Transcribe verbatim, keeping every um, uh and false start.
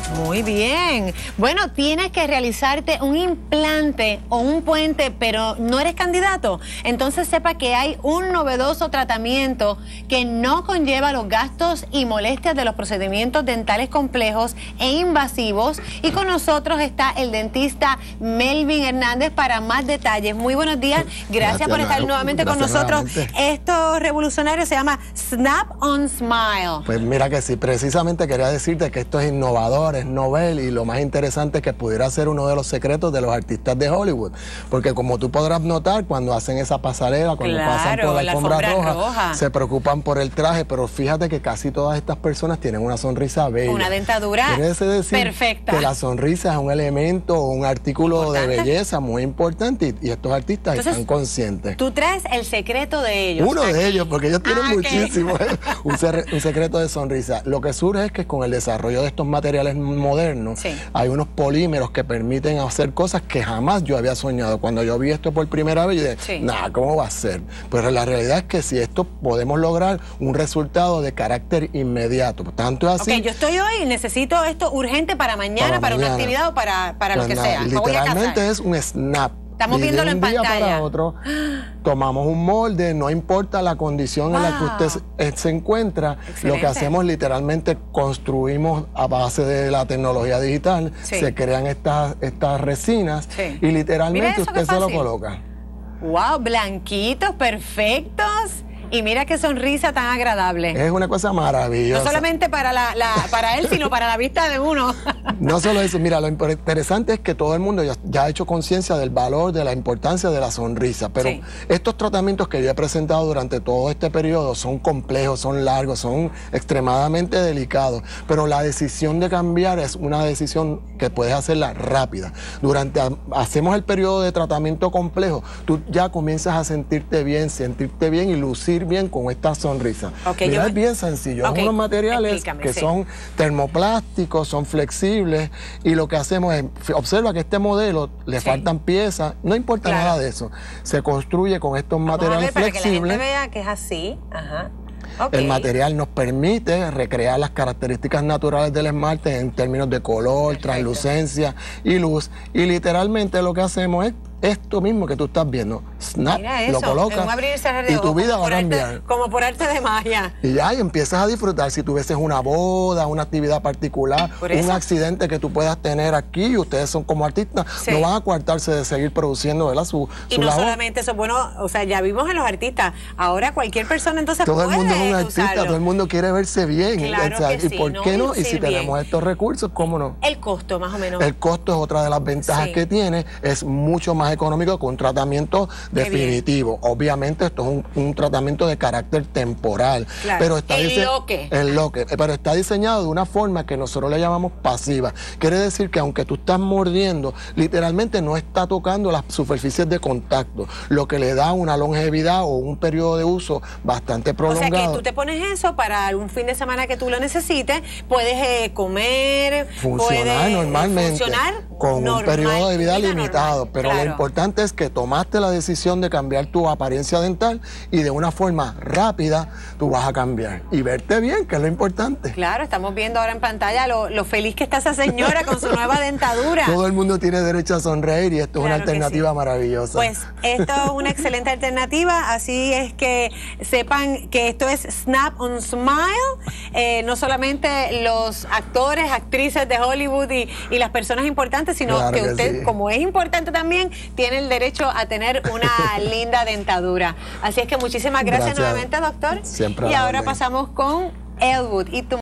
Muy bien. Bueno, tienes que realizarte un implante o un puente, pero no eres candidato. Entonces sepa que hay un novedoso tratamiento que no conlleva los gastos y molestias de los procedimientos dentales complejos e invasivos. Y con nosotros está el dentista Melvin Hernández para más detalles. Muy buenos días. Gracias, Gracias por estar nuevamente con nosotros. Nuevamente. Esto revolucionario se llama Snap-on Smile. Pues mira que sí, precisamente quería decirte que esto es innovador, es novel, y lo más interesante es que pudiera ser uno de los secretos de los artistas de Hollywood, porque como tú podrás notar, cuando hacen esa pasarela, cuando claro, pasan por la, la alfombra, alfombra roja, roja, se preocupan por el traje, pero fíjate que casi todas estas personas tienen una sonrisa bella. Una dentadura Quiere decir perfecta. Que la sonrisa es un elemento o un artículo importante, de belleza muy importante, y, y estos artistas Entonces, están conscientes. Tú traes el secreto de ellos. Uno aquí. de ellos, porque ellos tienen ah, muchísimo. Okay. un, un secreto de sonrisa. Lo que surge es que con el desarrollo de estos materiales modernos, sí, hay unos polímeros que permiten hacer cosas que jamás yo había soñado. Cuando yo vi esto por primera vez, yo dije, sí, nada, ¿cómo va a ser? Pero la realidad es que si esto podemos lograr un resultado de carácter inmediato. Tanto es así. Ok, yo estoy hoy y necesito esto urgente para mañana, para, para mañana. una actividad o para, para pues lo que nada, sea. Literalmente es un snap. Estamos y viéndolo de un en día pantalla. Para otro, tomamos un molde, no importa la condición wow. en la que usted se, se encuentra. Excelente. Lo que hacemos literalmente construimos a base de la tecnología digital, sí, se crean estas, estas resinas, sí, y literalmente usted se lo coloca. Wow, blanquitos, perfectos. Y mira qué sonrisa tan agradable. Es una cosa maravillosa. No solamente para, la, la, para él, sino para la vista de uno. No solo eso, mira, lo interesante es que todo el mundo ya, ya ha hecho conciencia del valor, de la importancia de la sonrisa. Pero sí, estos tratamientos que yo he presentado durante todo este periodo son complejos, son largos, son extremadamente delicados. Pero la decisión de cambiar es una decisión que puedes hacerla rápida. Durante hacemos el periodo de tratamiento complejo, tú ya comienzas a sentirte bien, sentirte bien y lucir bien con esta sonrisa. Okay, Mira, yo... es bien sencillo, okay, son unos materiales Explícame, que sí. son termoplásticos, son flexibles, y lo que hacemos es, observa que este modelo le sí. faltan piezas, no importa claro. nada de eso, se construye con estos Vamos materiales a ver, para flexibles. Que la gente vea que es así. Ajá. Okay. El material nos permite recrear las características naturales del esmalte en términos de color, Perfecto. translucencia y luz, y literalmente lo que hacemos es esto mismo que tú estás viendo. Snap, lo colocas y tu vida va a cambiar. Como por arte de magia. Y ya, y empiezas a disfrutar. Si tuvieses una boda, una actividad particular, un accidente que tú puedas tener aquí, y ustedes son como artistas, sí. no van a coartarse de seguir produciendo, ¿verdad? Su, y su no labor. solamente eso, bueno, o sea, ya vimos en los artistas, ahora cualquier persona entonces todo puede el mundo es un artista, usarlo. Todo el mundo quiere verse bien. Claro o sea, que ¿y sí, por no qué no? Y si bien. tenemos estos recursos, ¿cómo no? El costo, más o menos. El costo es otra de las ventajas sí. que tiene, es mucho más económico que un tratamiento definitivo. Obviamente esto es un, un tratamiento de carácter temporal. Claro. Pero está el loque. El loque. Pero está diseñado de una forma que nosotros le llamamos pasiva. Quiere decir que aunque tú estás mordiendo, literalmente no está tocando las superficies de contacto, lo que le da una longevidad o un periodo de uso bastante prolongado. O sea que tú te pones eso para algún fin de semana que tú lo necesites, puedes eh, comer, funcionar puedes, normalmente, funcionar con normal, un periodo de vida, vida limitado, normal, pero claro. lo importante es que tomaste la decisión de cambiar tu apariencia dental y de una forma rápida tú vas a cambiar y verte bien, que es lo importante. Claro, estamos viendo ahora en pantalla lo, lo feliz que está esa señora con su nueva dentadura. Todo el mundo tiene derecho a sonreír y esto claro es una alternativa sí. maravillosa. Pues esto es una excelente alternativa, así es que sepan que esto es Snap-on Smile. Eh, no solamente los actores, actrices de Hollywood y, y las personas importantes, sino claro que, que usted, sí. como es importante también, tiene el derecho a tener una linda dentadura. Así es que muchísimas gracias, gracias. nuevamente, doctor. Siempre y ahora pasamos con Elwood y tu